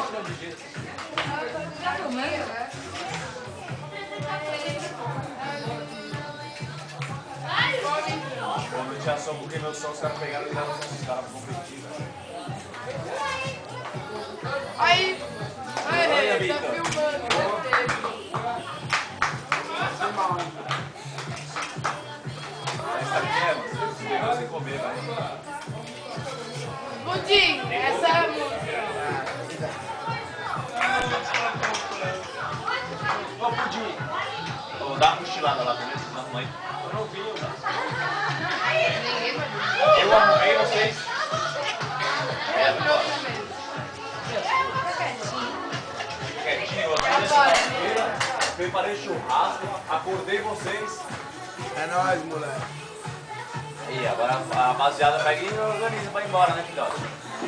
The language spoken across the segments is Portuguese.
Quando tinha som, porque meu som, os caras pegaram e levaram os caras pra competir. Aí, tá Vitor. filmando. Essa aqui é, mano. Esse negócio de comer, vai. Pudim, essa é a música. Ô, Pudim. Ô, dá uma cochilada lá também, vocês arrumam aí. Eu não vi, eu arrumei vocês. Quietinho, eu fiz sexta-feira, preparei churrasco, acordei vocês. É nóis, moleque. E agora a rapaziada pega e organiza pra ir embora, né, filhote?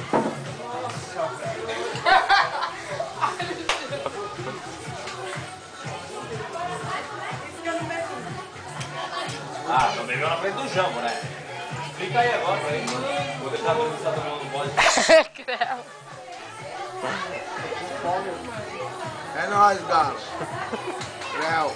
Ah, não bebeu na frente do Jambo, né? Explica aí agora pra ele. Vou deixar todo mundo tomando um bode. É nóis, galo. Léo.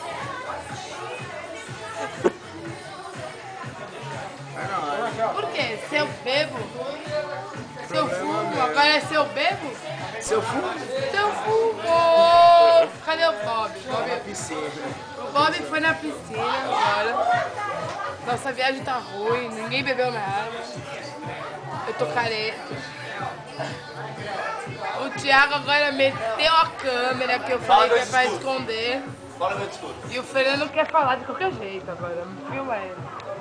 É nóis. Por quê? Se eu bebo? Se eu fumo? Agora é se eu bebo? Seu fumo? Se eu fumo! Cadê o Bob? Piscina. O Bob foi na piscina agora. Nossa viagem tá ruim, ninguém bebeu nada. Eu tô careta. O Thiago agora meteu a câmera que eu falei que é pra esconder. Fala meu discurso. E o Fernando quer falar de qualquer jeito agora. Filma ele.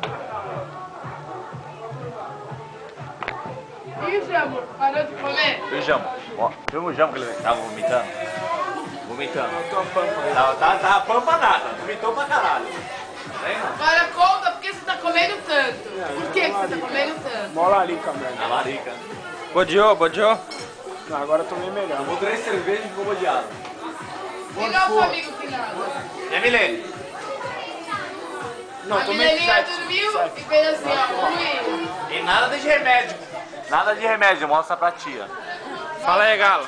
E o Jambo? Parou de comer? E o Jambo? Ó, viu o Jambo que ele tava vomitando? Vomitando. Tava pampa nada, vomitou pra caralho. Vem, mano. Agora conta por que você tá comendo tanto. Por que você tá comendo tanto? Mola ali, câmera. A larica. Bodiou, bodiou? Não, agora eu tomei melhor. Tomou 3 cervejas e ficou bodeado. E nosso amigo finado? E a Milene? Não, A tomei menininha 7. dormiu e fez assim, ó. Ui. E nada de remédio. Nada de remédio, mostra pra tia. Fala aí, galo.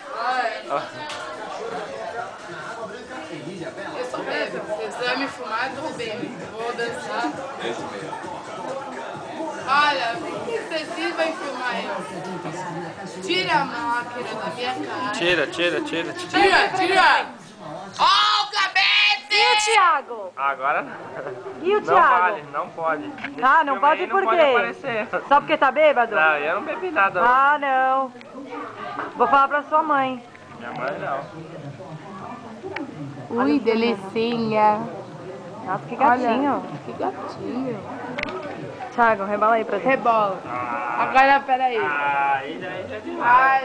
Eu sou bêbada. Se você vai me fumar, eu tô bêbada. Vou dançar. Esse mesmo. Olha, vocês vão filmar eu. Tira a máquina da minha cara. Tira, tira, tira. Tira! Ó, o cabete! E o Thiago? Agora E o não Thiago? vale, não pode. Ah, não pode Aí por não pode quê? aparecer. Só porque tá bêbado? Não, eu não bebi nada. Ah, não. Vou falar pra sua mãe. Minha mãe não. Ui, delicinha. Nossa, que gatinho. Olha, que gatinho. Thiago, rebola aí pra gente. Rebola. Agora, peraí. Aí já é demais.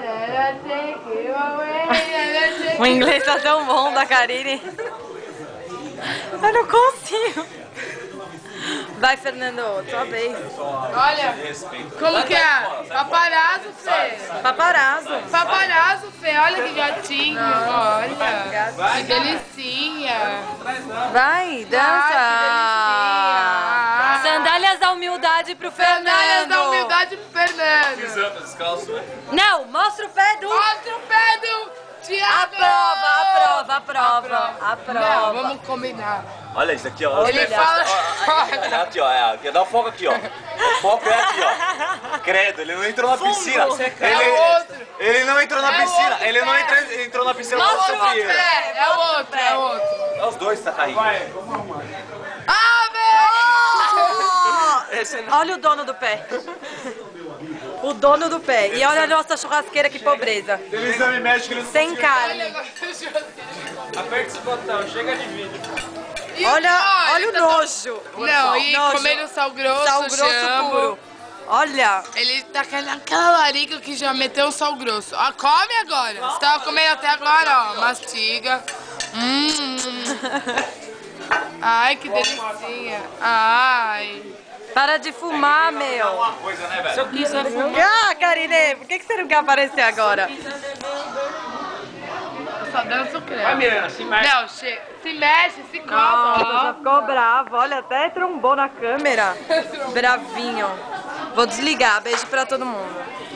O inglês tá tão bom da Karine. Eu não consigo. Vai, Fernando, sua vez. Olha, como que é? Paparazzo, Fê. Paparazzo. Paparazzo, Fê. Olha que gatinho. Olha. Que delicinha. Vai, dança. Ah, Sandálias da humildade pro Fernando. Sandálias da humildade pro Fernando. Exato, descalço, né? Não, mostra o pé do... Mostra o pé do Thiago. Aprova. Não, vamos combinar. Olha isso aqui, ó. Ele fala... Olha aqui, ó. Aqui, dá um foco aqui, ó. O foco é aqui, ó. Credo, ele não entrou na piscina. É o outro. Ele não entrou na É o piscina. outro Ele não pé. entrou na piscina Mostra com o outro Sofia. pé. É o outro, é o outro. É os dois, tá caindo. Ah, velho! Olha o dono do pé. O dono do pé. E olha a nossa churrasqueira, que pobreza. Teve um exame médico, ele não Sem carne. Aperta esse botão, chega de vídeo. E o Olha o tá nojo. Não, e Nojo. comendo sal grosso, Sal grosso jambo. puro. Olha. Ele tá naquela larica que já meteu um sal grosso. Ah, come agora. Você tava comendo até agora, ó. Mastiga. Ai, que delicinha. Ai. Para de fumar, meu. uma coisa, né, velho? Se eu quiser fumar. Ah, Karine, por que você não quer aparecer agora? Eu só danço o creme. Vai, Miranda, se mexe. Não, chega. Se mexe, se coça. Nossa, ó. já ficou bravo. Olha, até trombou na câmera. Bravinho. Vou desligar. Beijo pra todo mundo.